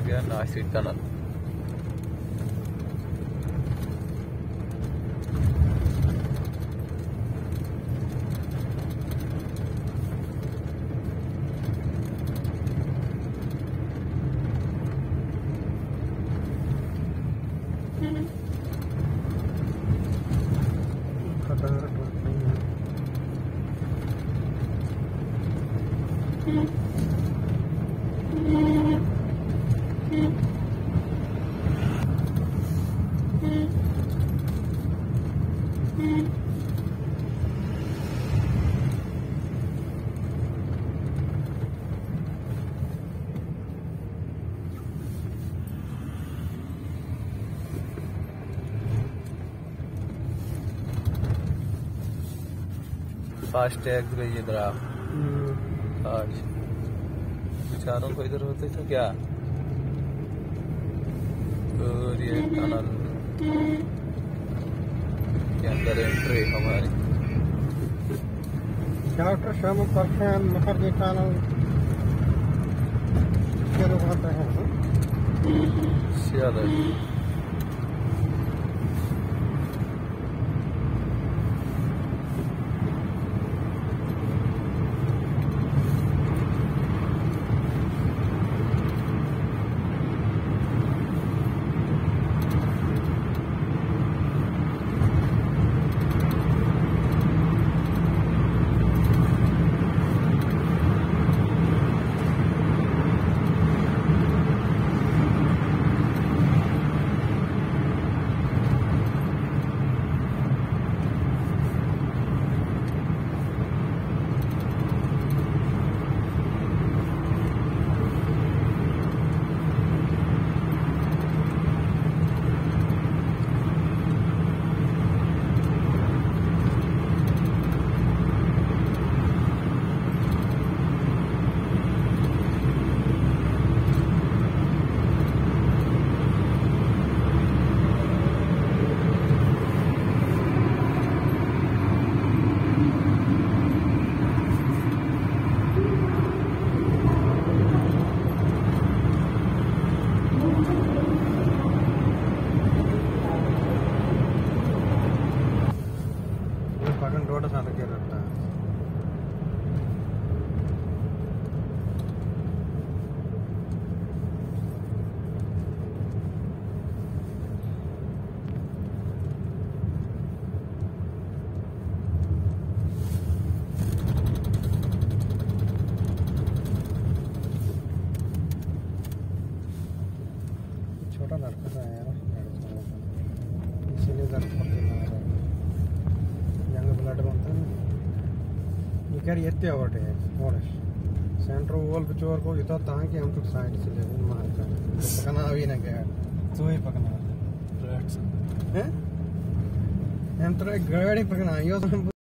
गया नाशरे tunnel. FASTag भेजिए इधर आप। आज बेचारों को इधर होते थे क्या। और ये टनल के अंदर एंट्री हमारी। डॉक्टर शाम परफेन मुखर्जी टनल शुरू होते हैं। चलो रोड साथ के रहता है। छोटा लड़का था यार, इसीलिए दर्द करते ना ब्लड बनता है। ये क्या एत्ते आवटे है मोड़े सेंट्रो वॉल बिचोर को इतना ताकि हम तो साइड से ले मार जाए पकना भी ना गया तो ही पकना है हम तो गाड़ी पकना यो